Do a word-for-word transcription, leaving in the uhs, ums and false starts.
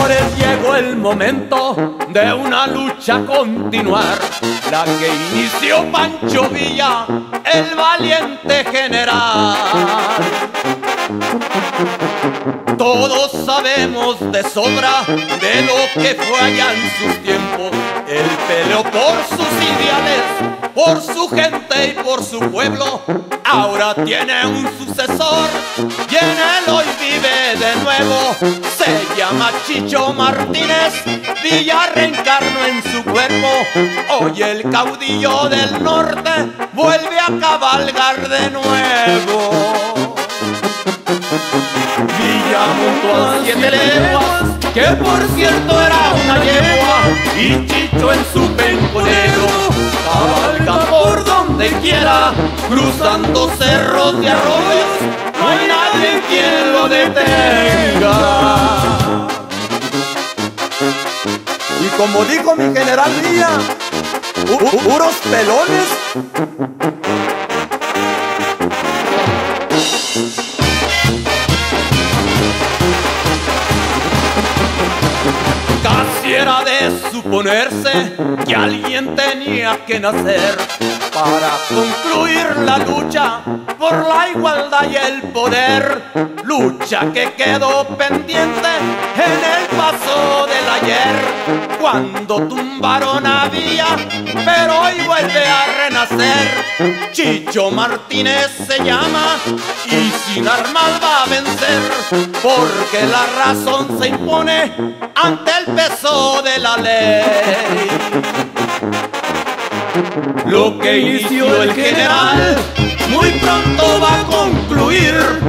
Señores, llegó el momento de una lucha a continuar, la que inició Pancho Villa, el valiente general. Todos sabemos de sobra de lo que fue allá en sus tiempos. Él peleó por sus ideales, por su gente y por su pueblo. Ahora tiene un sucesor y en él hoy vive de nuevo. Se llama Chicho Martínez, Villa reencarnó en su cuerpo. Hoy el caudillo del norte vuelve a cabalgar de nuevo. Villa montó a siete leguas, que por cierto era una yegua, y Chicho en su penco negro cabalga por donde quiera, cruzando cerros y arroyos, no hay nadie quien lo detenga. Y como dijo mi general Villa, puros pelones. Casi era de suponerse que alguien tenía que nacer para concluir la lucha por la igualdad y el poder. Lucha que quedó pendiente en el paso del ayer, cuando tumbaron a Villa, pero hoy vuelve a renacer. Chicho Martínez se llama y sin armas va a vencer, porque la razón se impone ante el peso de la ley. Lo que inició el general muy pronto va a concluir.